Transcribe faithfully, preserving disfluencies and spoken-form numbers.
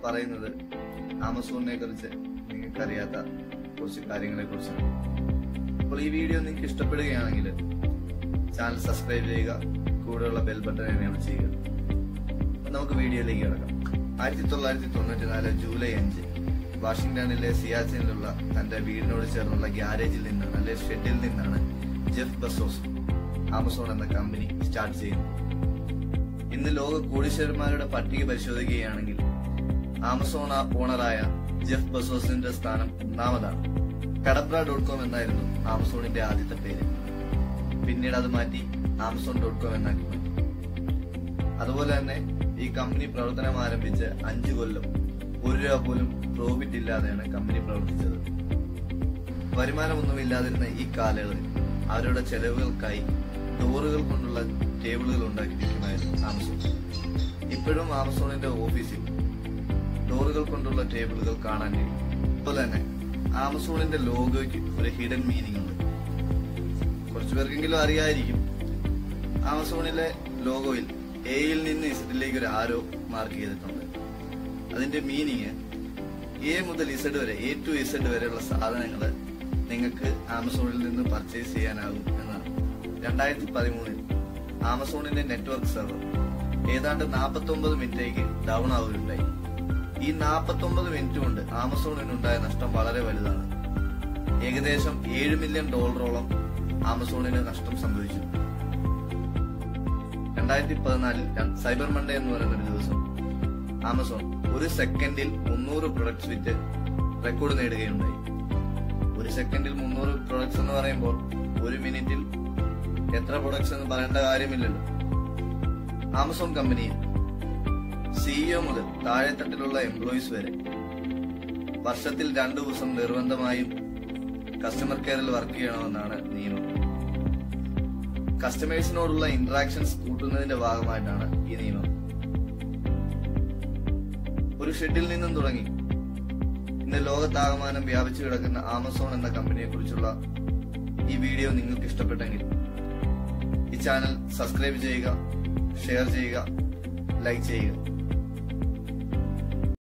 പറയുന്നത് ആമസോണിനെ കുറിച്ച് നിങ്ങൾക്ക് അറിയാത്ത കുറച്ച് കാര്യങ്ങളെ കുറിച്ചാണ്. അപ്പോൾ ഈ വീഡിയോ നിങ്ങൾക്ക് ഇഷ്ടപ്പെടുകയാണെങ്കിൽ ചാനൽ സബ്സ്ക്രൈബ് ചെയ്യുക, കൂടെയുള്ള ബെൽ ബട്ടൺ എനേബിൾ ചെയ്യുക. അപ്പൊ നമുക്ക് വീഡിയോയിലേക്ക് കിടക്കാം. ആയിരത്തി തൊള്ളായിരത്തി തൊണ്ണൂറ്റി നാല് ജൂലൈ അഞ്ച് വാഷിംഗ്ടണിലെ സിയാച്ചിനിലുള്ള തന്റെ വീടിനോട് ചേർന്നുള്ള ഗ്യാരേജിൽ നിന്നാണ് അല്ലെ ഷെഡിൽ നിന്നാണ് ജെഫ് ബെസോസ് ആമസോൺ എന്ന കമ്പനി സ്റ്റാർട്ട് ചെയ്യുന്നത്. ഇന്ന് ലോക കോടീശ്വരന്മാരുടെ പട്ടിക പരിശോധിക്കുകയാണെങ്കിൽ ആമസോൺ ഓണറായ ജെഫ് ബെസോസിന്റെ സ്ഥാനം ഒന്നാമതാണ്. കടബ്ര ഡോട്ട് കോം എന്നായിരുന്നു ആമസോണിന്റെ ആദ്യത്തെ പേര്. പിന്നീട് അത് മാറ്റി ആമസോൺ ഡോട്ട് കോം എന്നാക്കി മാറ്റി. അതുപോലെ തന്നെ ഈ കമ്പനി പ്രവർത്തനം ആരംഭിച്ച് അഞ്ചു കൊല്ലം ഒരു രൂപ പോലും പ്രോഫിറ്റ് ഇല്ലാതെയാണ് കമ്പനി പ്രവർത്തിച്ചത്. വരുമാനമൊന്നുമില്ലാതിരുന്ന ഈ കാലയളവിൽ അവരുടെ ചെലവുകൾക്കായി ഡോറുകൾ കൊണ്ടുള്ള ടേബിളുകൾ ഉണ്ടാക്കിയിരിക്കുമായിരുന്നു ആമസോൺ. ഇപ്പോഴും ആമസോണിന്റെ ഓഫീസിൽ ഡോറുകൾ കൊണ്ടുള്ള ടേബിളുകൾ കാണാൻ കഴിയും. അതുപോലെ തന്നെ ആമസോണിന്റെ ലോഗോയ്ക്ക് ഒരു ഹിഡൻ മീനിങ് ഉണ്ട്. കുറച്ചുപേർക്കെങ്കിലും അറിയാതിരിക്കും. ആമസോണിലെ ലോഗോയിൽ എയിൽ നിന്ന് ഇസഡിലേക്ക് ഒരു ആരോ മാർക്ക് ചെയ്തിട്ടുണ്ട്. അതിന്റെ മീനിങ് എ മുതൽ ഇസഡ് വരെ, എ ടു ഇസഡ് വരെയുള്ള സാധനങ്ങൾ നിങ്ങൾക്ക് ആമസോണിൽ നിന്ന് പർച്ചേസ് ചെയ്യാനാകും എന്നാണ്. രണ്ടായിരത്തി പതിമൂന്നിൽ ആമസോണിന്റെ നെറ്റ്വർക്ക് സെർവർ ഏതാണ്ട് നാൽപ്പത്തി ഒമ്പത് മിനിറ്റേക്ക് ഡൗൺ ആവുകയുണ്ടായി. ഈ നാൽപ്പത്തി ഒമ്പത് മിനിറ്റ് കൊണ്ട് ആമസോണിനുണ്ടായ നഷ്ടം വളരെ വലുതാണ്. ഏകദേശം ഏഴ് മില്യൺ ഡോളറോളം ആമസോണിന് നഷ്ടം സംഭവിച്ചു. രണ്ടായിരത്തി പതിനാലിൽ സൈബർ മൺഡേ എന്ന് പറയുന്ന ഒരു ദിവസം ആമസോൺ ഒരു സെക്കൻഡിൽ മുന്നൂറ് പ്രൊഡക്ട്സ് വിറ്റ് റെക്കോർഡ് നേടുകയുണ്ടായി. ഒരു സെക്കൻഡിൽ മുന്നൂറ് പ്രൊഡക്ട്സ് എന്ന് പറയുമ്പോൾ ഒരു മിനിറ്റിൽ എത്ര പ്രൊഡക്ട്സ് എന്ന് പറയേണ്ട കാര്യമില്ലല്ലോ. ആമസോൺ കമ്പനിയിൽ സിഇഒ മുതൽ താഴെത്തട്ടിലുള്ള എംപ്ലോയീസ് വരെ വർഷത്തിൽ രണ്ടു ദിവസം നിർബന്ധമായും കസ്റ്റമർ കെയറിൽ വർക്ക് ചെയ്യണമെന്നാണ് നിയമം. കസ്റ്റമേഴ്സിനോടുള്ള ഇന്ററാക്ഷൻസ് കൂട്ടുന്നതിന്റെ ഭാഗമായിട്ടാണ് ഈ നിയമം. ഒരു ഷെഡിൽ നിന്നും തുടങ്ങി ഇന്ന് ലോകത്താകമാനം വ്യാപിച്ചു കിടക്കുന്ന ആമസോൺ എന്ന കമ്പനിയെ കുറിച്ചുള്ള ഈ വീഡിയോ നിങ്ങൾക്ക് ഇഷ്ടപ്പെട്ടെങ്കിൽ ഈ ചാനൽ സബ്സ്ക്രൈബ് ചെയ്യുക, ഷെയർ ചെയ്യുക, ലൈക്ക് ചെയ്യുക.